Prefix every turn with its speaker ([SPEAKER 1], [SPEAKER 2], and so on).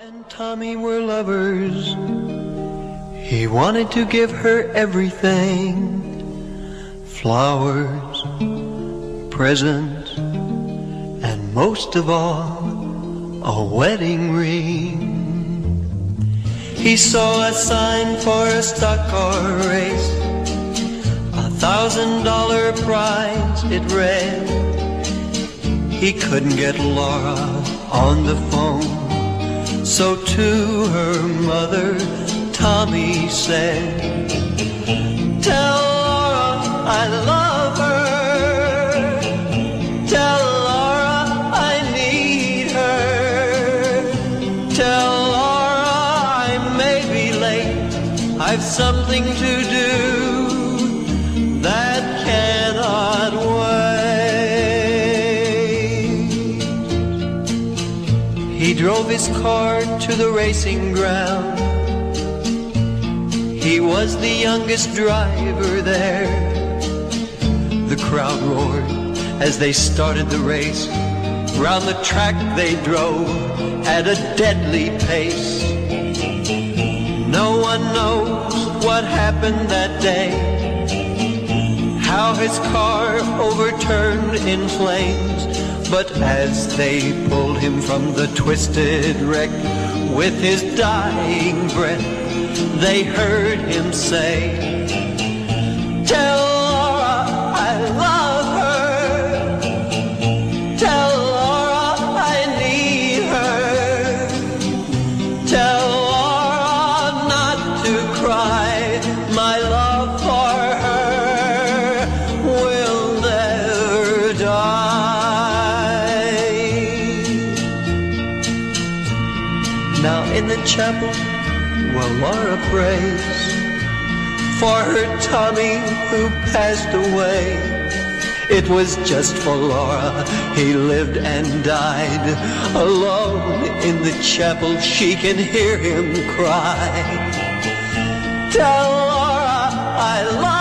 [SPEAKER 1] and Tommy were lovers. He wanted to give her everything. Flowers, presents, and most of all, a wedding ring. He saw a sign for a stock car race, $1,000 prize it read. He couldn't get Laura on the phone, so to her mother Tommy said, "Tell Laura I love her. Tell Laura I need her. Tell Laura I may be late. I've something to do that cannot wait." He drove his car to the racing ground. He was the youngest driver there. The crowd roared as they started the race. Round the track they drove at a deadly pace. No one knows what happened that day, how his car overturned in flames. But as they pulled him from the twisted wreck, with his dying breath, they heard him say, "Tell Laura I love her. Tell Laura I need her. Tell Laura not to cry. My love for her will never die." Now in the chapel, well, Laura prays for her Tommy who passed away. It was just for Laura he lived and died. Alone in the chapel she can hear him cry, "Tell Laura I love